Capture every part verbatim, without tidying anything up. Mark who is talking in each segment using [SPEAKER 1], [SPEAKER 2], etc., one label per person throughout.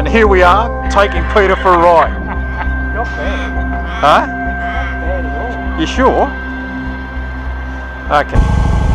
[SPEAKER 1] And here we are, taking Peter for a ride.
[SPEAKER 2] Not bad.
[SPEAKER 1] Huh?
[SPEAKER 2] Not bad at all.
[SPEAKER 1] You sure? Okay.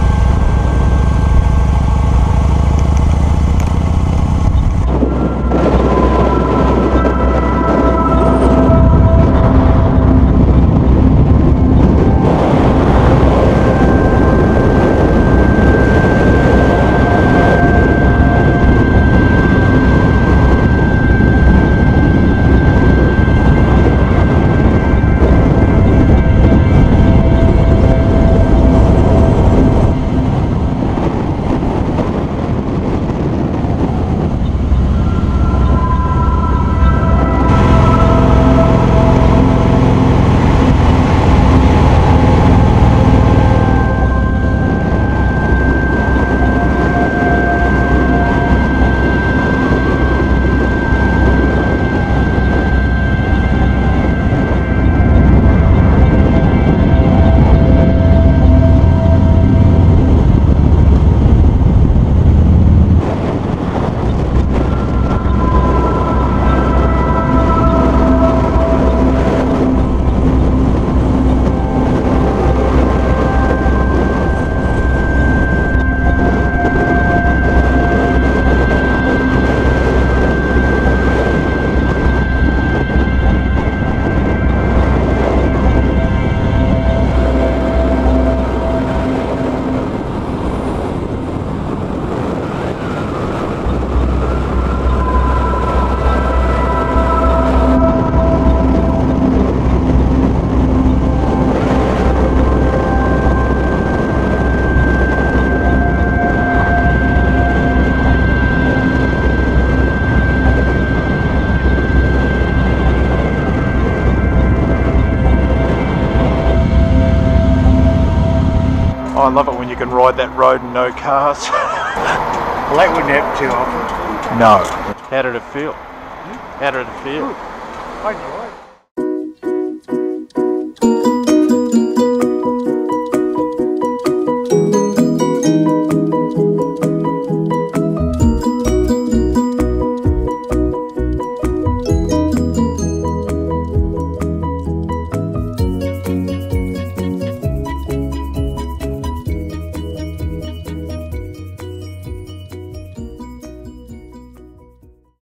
[SPEAKER 1] I love it when you can ride that road and no cars.
[SPEAKER 2] Well, that wouldn't happen too often.
[SPEAKER 1] No. How did it feel? How did it feel?
[SPEAKER 2] I enjoy it.